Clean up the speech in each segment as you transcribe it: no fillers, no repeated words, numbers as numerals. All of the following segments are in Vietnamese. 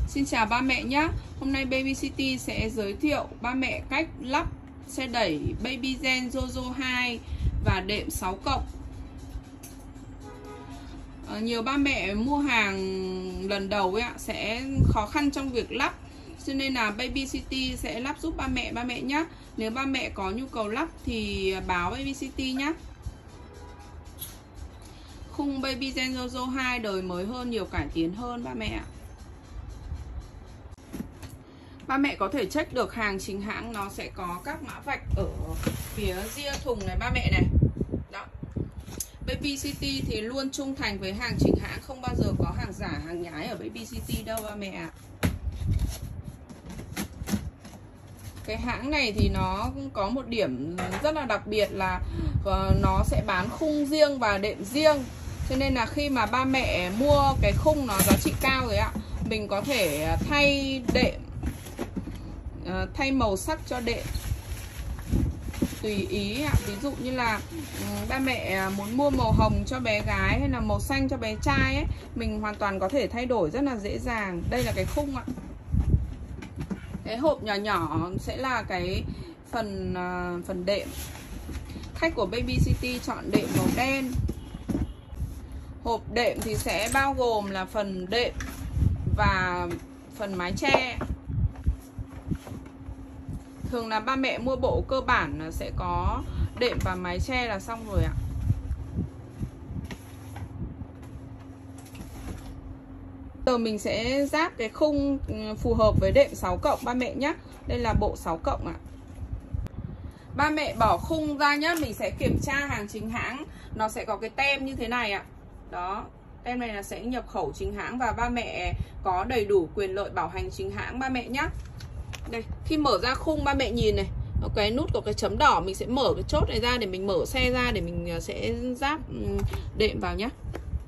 Xin chào ba mẹ nhé. Hôm nay Baby City sẽ giới thiệu ba mẹ cách lắp xe đẩy Baby Zen Jojo 2 và đệm 6 cộng. Nhiều ba mẹ mua hàng lần đầu ấy, sẽ khó khăn trong việc lắp, cho nên là Baby City sẽ lắp giúp ba mẹ nhé. Nếu ba mẹ có nhu cầu lắp thì báo Baby City nhé. Khung Baby Zen Jojo 2 đời mới hơn, nhiều cải tiến hơn ba mẹ ạ. Ba mẹ có thể check được hàng chính hãng, nó sẽ có các mã vạch ở phía ria thùng này ba mẹ này. Đó. Baby City thì luôn trung thành với hàng chính hãng, không bao giờ có hàng giả, hàng nhái ở Baby City đâu ba mẹ ạ. Cái hãng này thì nó có một điểm rất là đặc biệt là nó sẽ bán khung riêng và đệm riêng. Cho nên là khi mà ba mẹ mua cái khung nó giá trị cao rồi ạ, mình có thể thay đệm, thay màu sắc cho đệm tùy ý ạ. Ví dụ như là ba mẹ muốn mua màu hồng cho bé gái hay là màu xanh cho bé trai ấy, mình hoàn toàn có thể thay đổi rất là dễ dàng. Đây là cái khung ạ. Cái hộp nhỏ nhỏ sẽ là cái phần đệm. Khách của Baby City chọn đệm màu đen. Hộp đệm thì sẽ bao gồm là phần đệm và phần mái che. Thường là ba mẹ mua bộ cơ bản là sẽ có đệm và mái che là xong rồi ạ. Giờ mình sẽ ráp cái khung phù hợp với đệm 6 cộng ba mẹ nhé. Đây là bộ 6 cộng ạ. Ba mẹ bỏ khung ra nhé, mình sẽ kiểm tra hàng chính hãng. Nó sẽ có cái tem như thế này ạ. Đó, tem này là sẽ nhập khẩu chính hãng và ba mẹ có đầy đủ quyền lợi bảo hành chính hãng ba mẹ nhé. Đây, khi mở ra khung ba mẹ nhìn này, cái nút có cái chấm đỏ, mình sẽ mở cái chốt này ra để mình mở xe ra để mình sẽ ráp đệm vào nhé.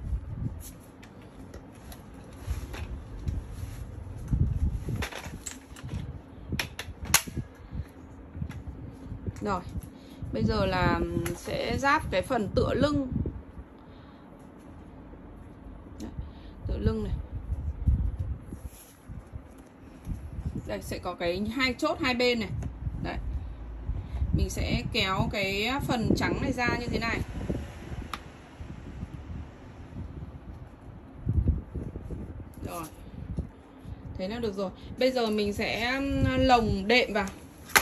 Rồi, bây giờ là sẽ ráp cái phần tựa lưng. Đấy, tựa lưng này. Đây sẽ có cái hai chốt hai bên này. Đấy. Mình sẽ kéo cái phần trắng này ra như thế này. Rồi. Thế là được rồi. Bây giờ mình sẽ lồng đệm vào.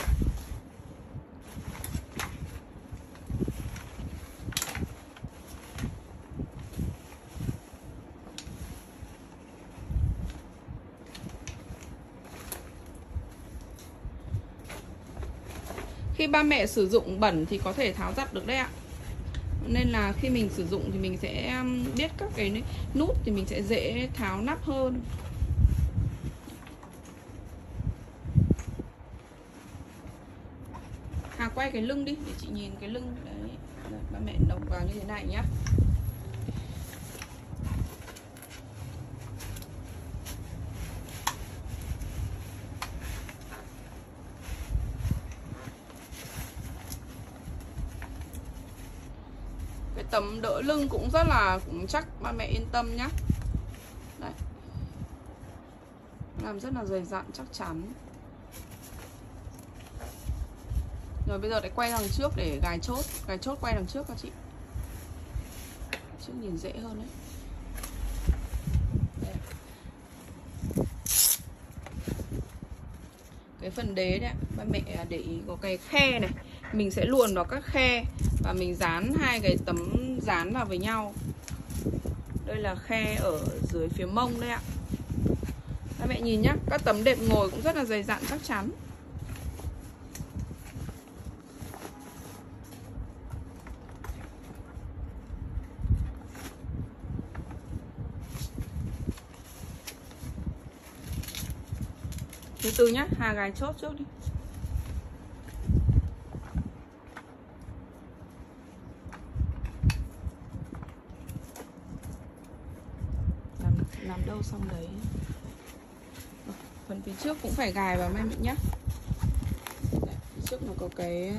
Khi ba mẹ sử dụng bẩn thì có thể tháo giặt được đấy ạ. Nên là khi mình sử dụng thì mình sẽ biết các cái nút thì mình sẽ dễ tháo nắp hơn. Hà quay cái lưng đi để chị nhìn cái lưng đấy. Rồi, ba mẹ lồng vào như thế này nhá. Tấm đỡ lưng cũng rất là chắc, ba mẹ yên tâm nhé. Đấy. Làm rất là dày dặn chắc chắn. Rồi bây giờ lại quay đằng trước để gài chốt. Gài chốt quay đằng trước các chị. Trước nhìn dễ hơn đấy. Đây. Cái phần đế đấy, ba mẹ để ý có cái khe này. Mình sẽ luồn vào các khe và mình dán hai cái tấm dán vào với nhau. Đây là khe ở dưới phía mông đấy ạ. Các mẹ nhìn nhá, các tấm đệm ngồi cũng rất là dày dặn chắc chắn. Từ từ nhá, Hà gài chốt trước đi. Làm đâu xong đấy. Phần phía trước cũng phải gài vào mấy mẹ nhé. Phía trước nó có cái,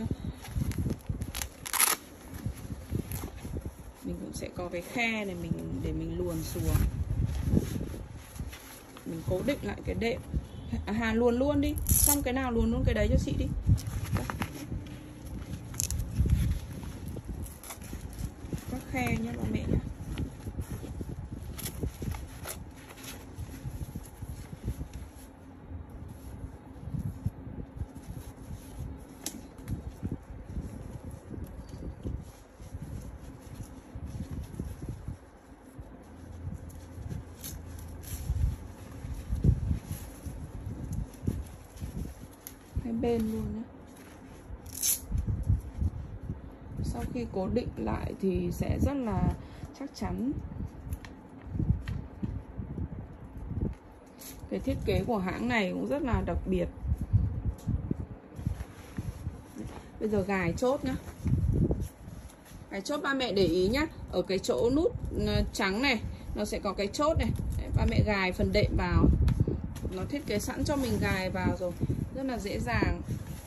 mình cũng sẽ có cái khe này để mình luồn xuống. mình cố định lại cái đệm. Hà luồn luôn đi, xong cái nào luồn luôn cái đấy cho chị đi. Các khe nhé ba mẹ nhé. Bên luôn nhé. Sau khi cố định lại thì sẽ rất là chắc chắn. Cái thiết kế của hãng này cũng rất là đặc biệt. Bây giờ gài chốt nhá. Gài chốt ba mẹ để ý nhá. Ở cái chỗ nút trắng này nó sẽ có cái chốt này. Đấy, ba mẹ gài phần đệm vào. Nó thiết kế sẵn cho mình gài vào rồi, rất là dễ dàng.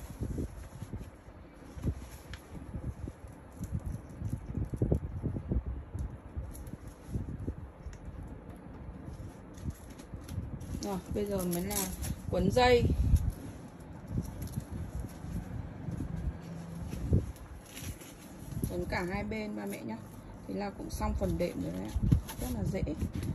Rồi, bây giờ mới là quấn dây. Quấn cả hai bên ba mẹ nhé. Thế là cũng xong phần đệm rồi đấy. Rất là dễ.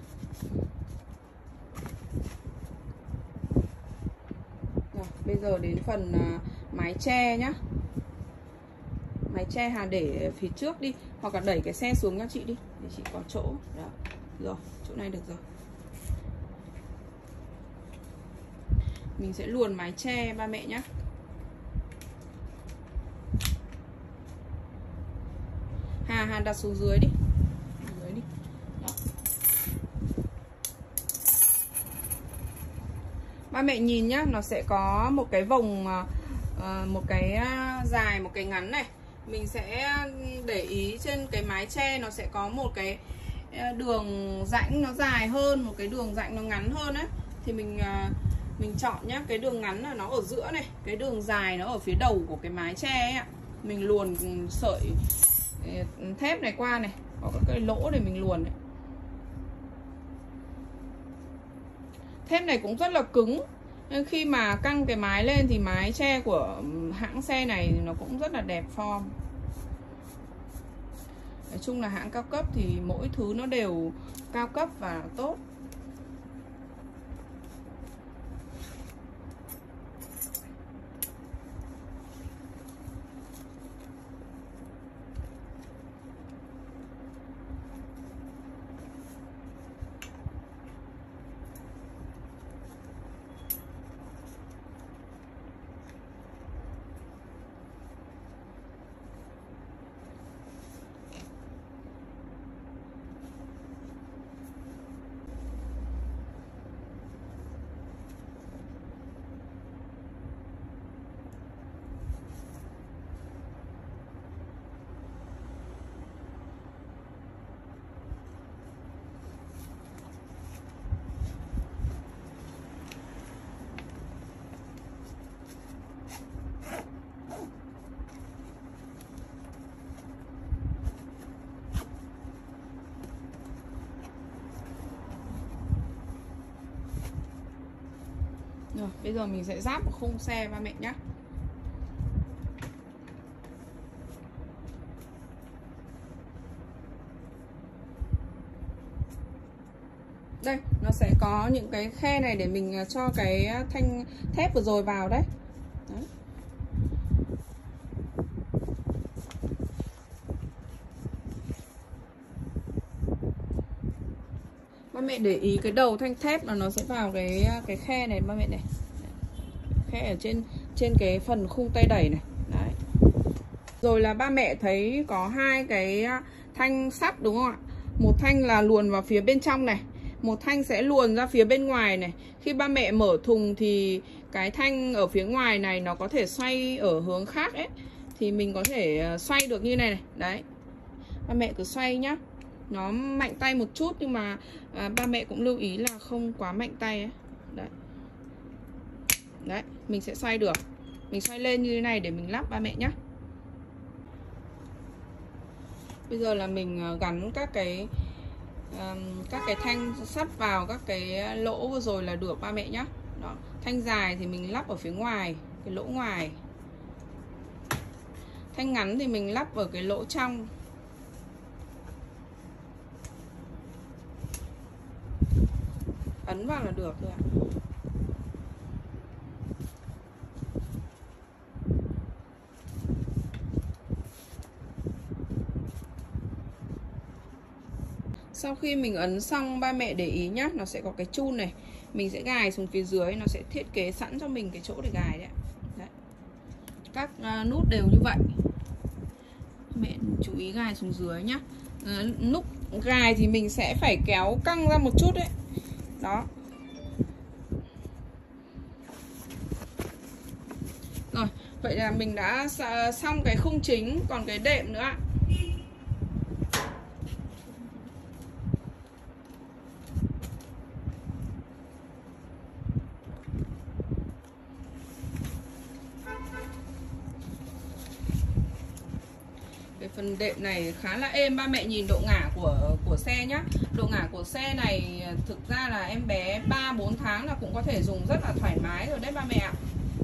Rồi, bây giờ đến phần mái che nhá. Mái che Hà để phía trước đi, hoặc là đẩy cái xe xuống cho chị đi để chị có chỗ. Đó. Rồi, chỗ này được rồi. Mình sẽ luồn mái che ba mẹ nhé. Hà đặt xuống dưới đi. Dưới đi. Đó. Ba mẹ nhìn nhá, nó sẽ có một cái vòng, một cái dài, một cái ngắn này. Mình sẽ để ý trên cái mái che nó sẽ có một cái đường rãnh nó dài hơn, một cái đường rãnh nó ngắn hơn ấy. Thì mình chọn nhá, cái đường ngắn là nó ở giữa này, cái đường dài nó ở phía đầu của cái mái che ấy ạ. Mình luồn sợi thép này qua này, có các cái lỗ để mình luồn này. Thép này cũng rất là cứng, nên khi mà căng cái mái lên thì mái che của hãng xe này nó cũng rất là đẹp form. Nói chung là hãng cao cấp thì mỗi thứ nó đều cao cấp và tốt. Rồi, bây giờ mình sẽ ráp vào khung xe ba mẹ nhé. Đây, nó sẽ có những cái khe này để mình cho cái thanh thép vừa rồi vào đấy. Đấy. Ba mẹ để ý cái đầu thanh thép là nó sẽ vào cái khe này ba mẹ này. Khe ở trên cái phần khung tay đẩy này. Đấy. Rồi là ba mẹ thấy có hai cái thanh sắt đúng không ạ? Một thanh là luồn vào phía bên trong này, một thanh sẽ luồn ra phía bên ngoài này. Khi ba mẹ mở thùng thì cái thanh ở phía ngoài này nó có thể xoay ở hướng khác ấy, thì mình có thể xoay được như này này. Đấy. Ba mẹ cứ xoay nhá. Nó mạnh tay một chút nhưng mà ba mẹ cũng lưu ý là không quá mạnh tay ấy. Đấy. Đấy, mình sẽ xoay được. Mình xoay lên như thế này để mình lắp ba mẹ nhé. Bây giờ là mình gắn các cái các cái thanh sắt vào các cái lỗ vừa rồi là được ba mẹ nhé. Đó. Thanh dài thì mình lắp ở phía ngoài, cái lỗ ngoài. Thanh ngắn thì mình lắp ở cái lỗ trong. Ấn vào là được thôi ạ. Sau khi mình ấn xong ba mẹ để ý nhá, nó sẽ có cái chun này, mình sẽ gài xuống phía dưới, nó sẽ thiết kế sẵn cho mình cái chỗ để gài đấy. Đấy. Các nút đều như vậy. Mẹ chú ý gài xuống dưới nhá. Nút gài thì mình sẽ phải kéo căng ra một chút đấy. Đó. Rồi, vậy là mình đã xong cái khung chính, còn cái đệm nữa ạ. Cái phần đệm này khá là êm, ba mẹ nhìn độ ngả của xe nhá. Độ ngả của xe này thực ra là em bé 3-4 tháng là cũng có thể dùng rất là thoải mái rồi đấy ba mẹ ạ.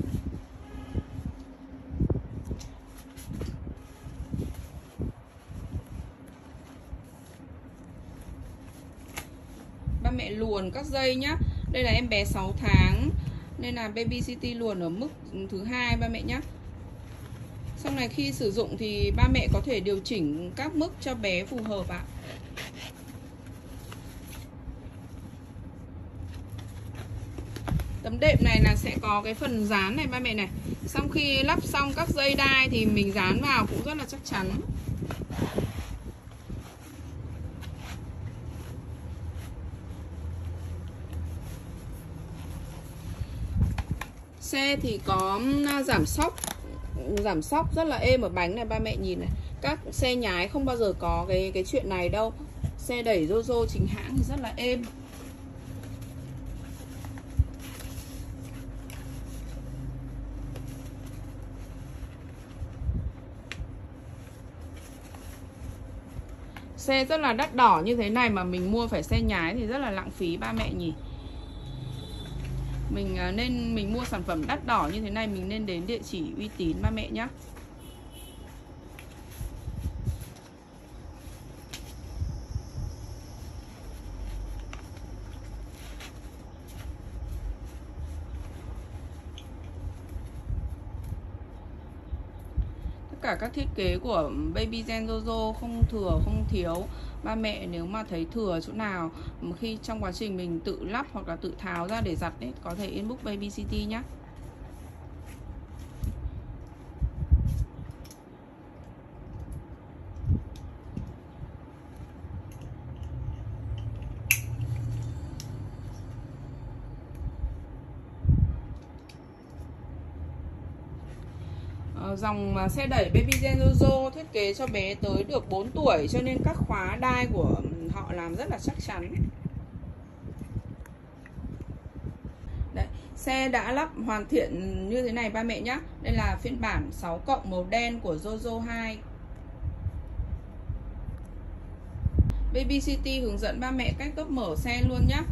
Ba mẹ luồn các dây nhá. Đây là em bé 6 tháng nên là Baby City luồn ở mức thứ 2 ba mẹ nhá. Sau này khi sử dụng thì ba mẹ có thể điều chỉnh các mức cho bé phù hợp ạ. Tấm đệm này là sẽ có cái phần dán này ba mẹ này. Sau khi lắp xong các dây đai thì mình dán vào cũng rất là chắc chắn. Xe thì có giảm xóc rất là êm ở bánh này ba mẹ nhìn này. Các xe nhái không bao giờ có cái chuyện này đâu. Xe đẩy Jojo chính hãng thì rất là êm. Xe rất là đắt đỏ như thế này mà mình mua phải xe nhái thì rất là lãng phí ba mẹ nhỉ. Mình mua sản phẩm đắt đỏ như thế này mình nên đến địa chỉ uy tín ba mẹ nhé. Tất cả các thiết kế của Baby Gen Jojo không thừa không thiếu. Ba mẹ nếu mà thấy thừa chỗ nào khi trong quá trình mình tự lắp hoặc là tự tháo ra để giặt ấy, có thể inbox Baby City nhé. Dòng xe đẩy Baby Gen Jojo thiết kế cho bé tới được 4 tuổi cho nên các khóa đai của họ làm rất là chắc chắn. Đấy, xe đã lắp hoàn thiện như thế này ba mẹ nhé. Đây là phiên bản 6 cộng màu đen của Jojo 2. Baby City hướng dẫn ba mẹ cách gấp mở xe luôn nhé.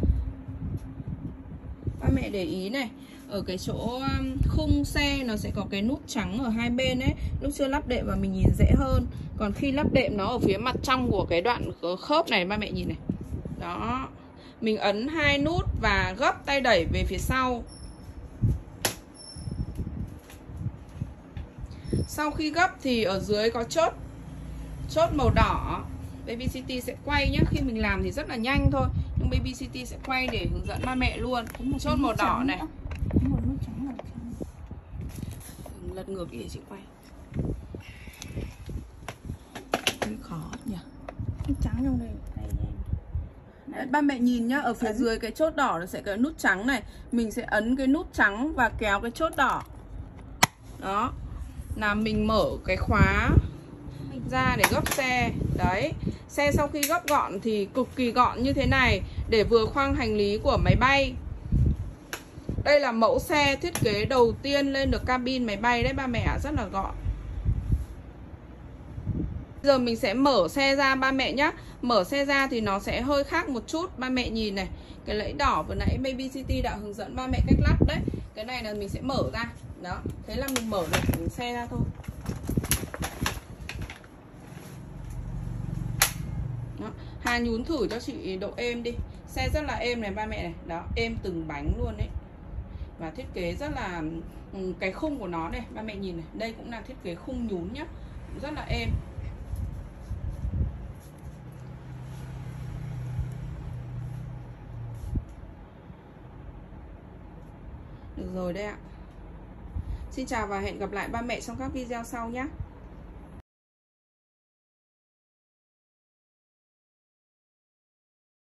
Ba mẹ để ý này, ở cái chỗ khung xe nó sẽ có cái nút trắng ở hai bên ấy. Lúc chưa lắp đệm và mình nhìn dễ hơn. Còn khi lắp đệm nó ở phía mặt trong của cái đoạn khớp này ba mẹ nhìn này. Đó. Mình ấn hai nút và gấp tay đẩy về phía sau. Sau khi gấp thì ở dưới có chốt màu đỏ. Baby City sẽ quay nhé. Khi mình làm thì rất là nhanh thôi, nhưng Baby City sẽ quay để hướng dẫn ba mẹ luôn. Chốt màu đỏ này. Lật ngược đi để chị quay. Hơi khó nhỉ. Trắng trong đây. Đấy, ba mẹ nhìn nhá, ở phía dưới cái chốt đỏ nó sẽ có nút trắng này. Mình sẽ ấn cái nút trắng và kéo cái chốt đỏ. Đó. Là mình mở cái khóa ra để gấp xe. Đấy. Xe sau khi gấp gọn thì cực kỳ gọn như thế này, để vừa khoang hành lý của máy bay. Đây là mẫu xe thiết kế đầu tiên lên được cabin máy bay đấy ba mẹ ạ, rất là gọn. Giờ mình sẽ mở xe ra ba mẹ nhá. Mở xe ra thì nó sẽ hơi khác một chút. Ba mẹ nhìn này, cái lẫy đỏ vừa nãy Baby City đã hướng dẫn ba mẹ cách lắp đấy. Cái này là mình sẽ mở ra. Đó, thế là mình mở được xe ra thôi. Đó. Hà nhún thử cho chị độ êm đi. Xe rất là êm này ba mẹ này. Đó, êm từng bánh luôn đấy. Và thiết kế rất là cái khung của nó này, ba mẹ nhìn này, đây cũng là thiết kế khung nhún nhá, rất là êm. Được rồi đấy ạ. Xin chào và hẹn gặp lại ba mẹ trong các video sau nhé.